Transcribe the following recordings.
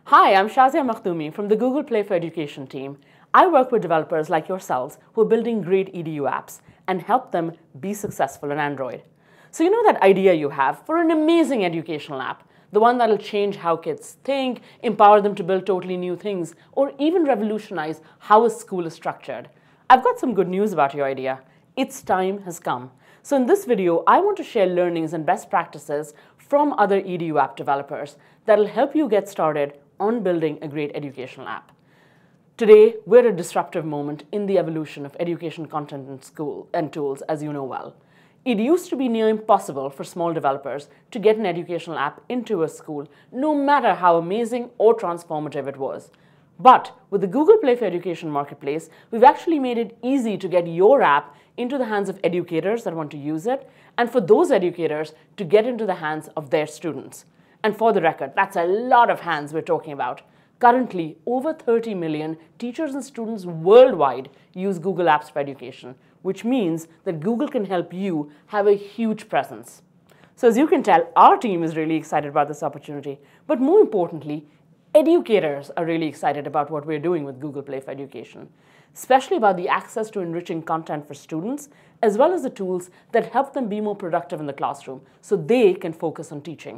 Hi, I'm Shazia Makhdoumi from the Google Play for Education team. I work with developers like yourselves who are building great EDU apps and help them be successful on Android. So you know that idea you have for an amazing educational app, the one that'll change how kids think, empower them to build totally new things, or even revolutionize how a school is structured. I've got some good news about your idea. Its time has come. So in this video, I want to share learnings and best practices from other EDU app developers that'll help you get started on building a great educational app. Today, we're at a disruptive moment in the evolution of education content in school and tools, as you know well. It used to be near impossible for small developers to get an educational app into a school, no matter how amazing or transformative it was. But with the Google Play for Education marketplace, we've actually made it easy to get your app into the hands of educators that want to use it, and for those educators to get into the hands of their students. And for the record, that's a lot of hands we're talking about. Currently, over 30 million teachers and students worldwide use Google Apps for Education, which means that Google can help you have a huge presence. So as you can tell, our team is really excited about this opportunity. But more importantly, educators are really excited about what we're doing with Google Play for Education, especially about the access to enriching content for students, as well as the tools that help them be more productive in the classroom so they can focus on teaching.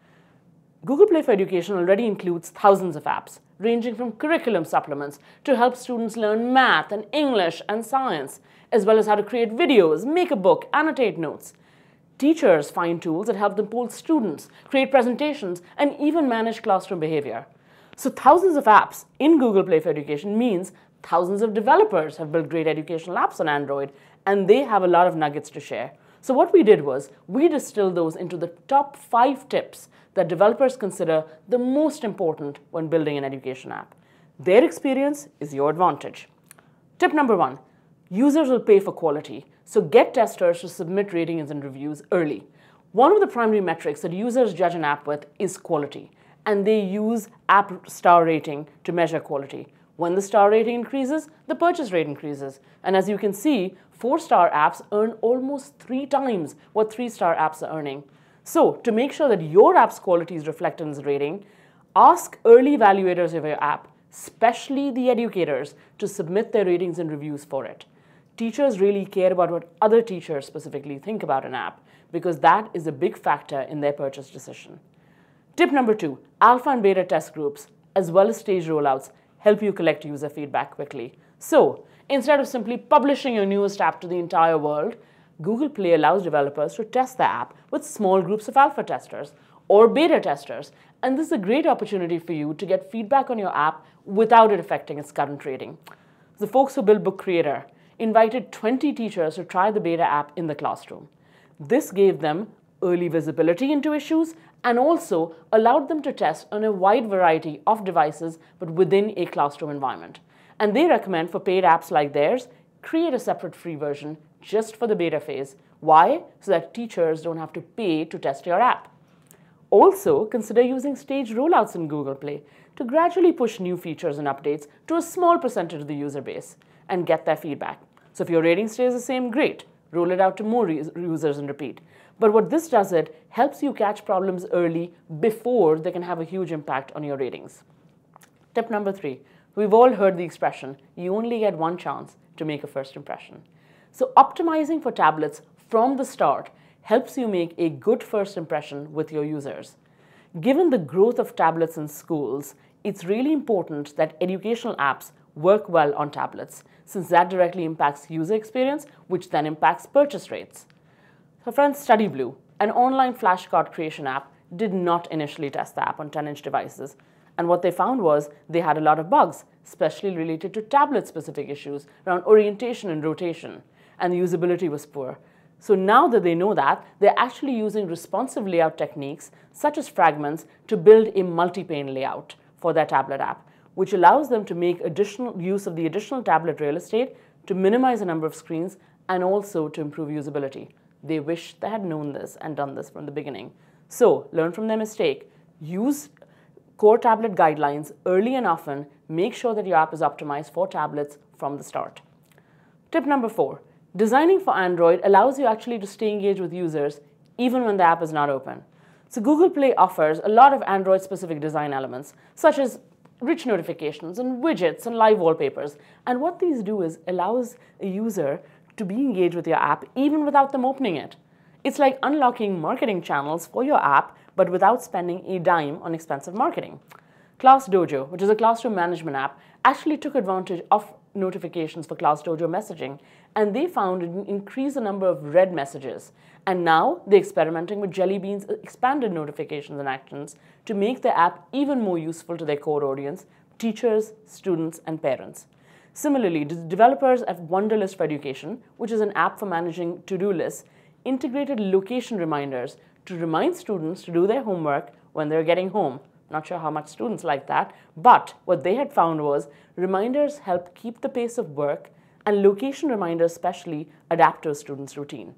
Google Play for Education already includes thousands of apps, ranging from curriculum supplements to help students learn math and English and science, as well as how to create videos, make a book, annotate notes. Teachers find tools that help them poll students, create presentations, and even manage classroom behavior. So thousands of apps in Google Play for Education means thousands of developers have built great educational apps on Android, and they have a lot of nuggets to share. So what we did was we distilled those into the top 5 tips that developers consider the most important when building an education app. Their experience is your advantage. Tip number 1, users will pay for quality, so get testers to submit ratings and reviews early. One of the primary metrics that users judge an app with is quality, and they use app star rating to measure quality. When the star rating increases, the purchase rate increases. And as you can see, 4-star apps earn almost 3 times what 3-star apps are earning. So to make sure that your app's quality is reflected in this rating, ask early evaluators of your app, especially the educators, to submit their ratings and reviews for it. Teachers really care about what other teachers specifically think about an app, because that is a big factor in their purchase decision. Tip number 2, alpha and beta test groups, as well as stage rollouts, help you collect user feedback quickly. So instead of simply publishing your newest app to the entire world, Google Play allows developers to test the app with small groups of alpha testers or beta testers. And this is a great opportunity for you to get feedback on your app without it affecting its current rating. The folks who built Book Creator invited 20 teachers to try the beta app in the classroom. This gave them early visibility into issues and also allowed them to test on a wide variety of devices, but within a classroom environment. And they recommend for paid apps like theirs, create a separate free version just for the beta phase. Why? So that teachers don't have to pay to test your app. Also, consider using stage rollouts in Google Play to gradually push new features and updates to a small percentage of the user base and get their feedback. So if your rating stays the same, great. Roll it out to more users and repeat. But what this does, it helps you catch problems early before they can have a huge impact on your ratings. Tip number 3, we've all heard the expression, you only get one chance to make a first impression. So optimizing for tablets from the start helps you make a good first impression with your users. Given the growth of tablets in schools, it's really important that educational apps work well on tablets, since that directly impacts user experience, which then impacts purchase rates. So friends, StudyBlue, an online flashcard creation app, did not initially test the app on 10-inch devices. And what they found was they had a lot of bugs, especially related to tablet-specific issues around orientation and rotation, and the usability was poor. So now that they know that, they're actually using responsive layout techniques, such as fragments, to build a multi-pane layout for their tablet app, which allows them to make additional use of the additional tablet real estate to minimize the number of screens and also to improve usability. They wish they had known this and done this from the beginning. So learn from their mistake. Use core tablet guidelines early and often. Make sure that your app is optimized for tablets from the start. Tip number 4, designing for Android allows you actually to stay engaged with users even when the app is not open. So Google Play offers a lot of Android-specific design elements, such as rich notifications and widgets and live wallpapers. And what these do is allows a user to be engaged with your app even without them opening it. It's like unlocking marketing channels for your app, but without spending a dime on expensive marketing. Class Dojo, which is a classroom management app, actually took advantage of notifications for Class Dojo messaging, and they found it increased the number of read messages. And now they're experimenting with Jelly Bean's expanded notifications and actions to make the app even more useful to their core audience, teachers, students, and parents. Similarly, the developers at Wunderlist for Education, which is an app for managing to-do lists, integrated location reminders to remind students to do their homework when they're getting home. Not sure how much students like that, but what they had found was reminders help keep the pace of work, and location reminders especially adapt to a student's routine.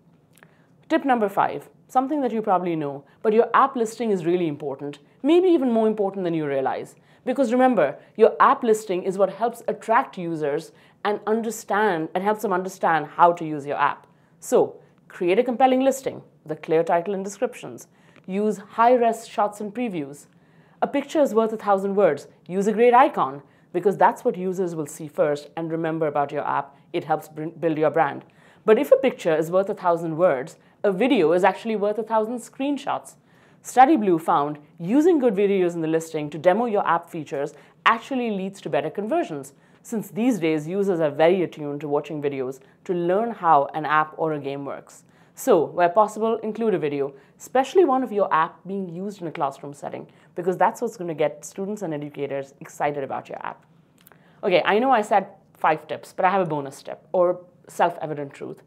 Tip number 5, something that you probably know, but your app listing is really important, maybe even more important than you realize. Because remember, your app listing is what helps attract users and helps them understand how to use your app. So, create a compelling listing with a clear title and descriptions. Use high-res shots and previews. A picture is worth 1,000 words. Use a great icon, because that's what users will see first and remember about your app. It helps build your brand. But if a picture is worth 1,000 words, a video is actually worth 1,000 screenshots. Study Blue found using good videos in the listing to demo your app features actually leads to better conversions, since these days users are very attuned to watching videos to learn how an app or a game works. So, where possible, include a video, especially one of your app being used in a classroom setting, because that's what's going to get students and educators excited about your app. Okay, I know I said 5 tips, but I have a bonus tip, or self-evident truth.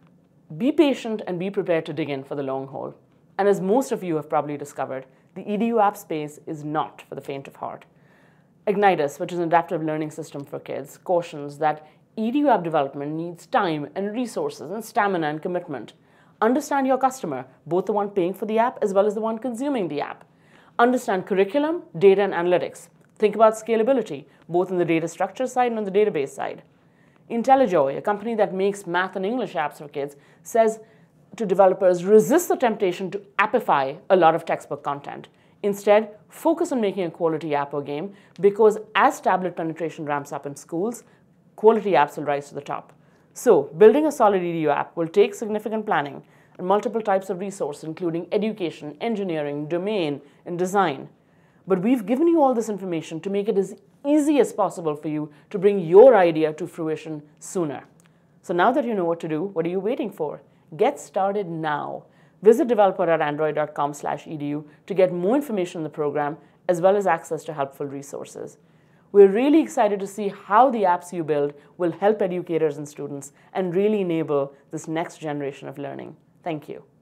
Be patient and be prepared to dig in for the long haul. And as most of you have probably discovered, the EDU app space is not for the faint of heart. Ignitus, which is an adaptive learning system for kids, cautions that EDU app development needs time and resources and stamina and commitment. Understand your customer, both the one paying for the app as well as the one consuming the app. Understand curriculum, data, and analytics. Think about scalability, both on the data structure side and on the database side. IntelliJoy, a company that makes math and English apps for kids, says to developers, resist the temptation to appify a lot of textbook content. Instead, focus on making a quality app or game, because as tablet penetration ramps up in schools, quality apps will rise to the top. So, building a solid EDU app will take significant planning and multiple types of resources, including education, engineering, domain, and design. But we've given you all this information to make it as easy as possible for you to bring your idea to fruition sooner. So now that you know what to do, what are you waiting for? Get started now. Visit developer.android.com/edu to get more information on the program, as well as access to helpful resources. We're really excited to see how the apps you build will help educators and students and really enable this next generation of learning. Thank you.